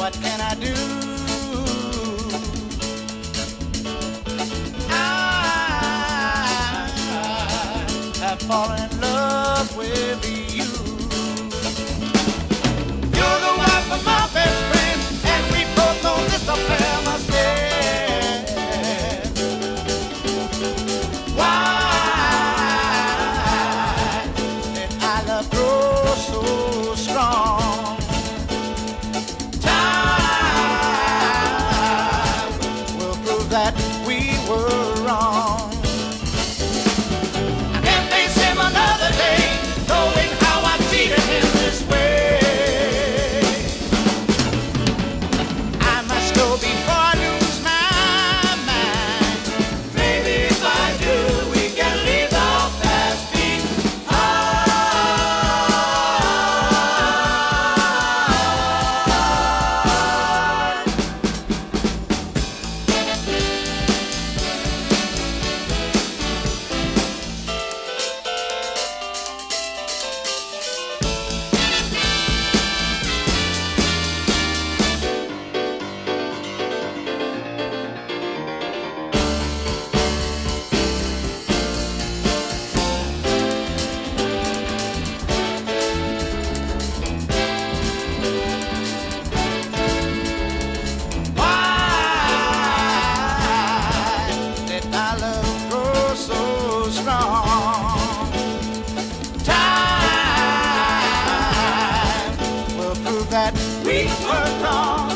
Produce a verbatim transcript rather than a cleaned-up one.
what can I do? I have fallen in love with you. You're the wife of my best friend, and we both know this affair must end. Why did our love grow so strong? Time will prove that we were wrong. I can't face him another day, knowing how I treated him this way. I must go before I lose my mind. Maybe if I do, we can leave the past behind. That we were wrong.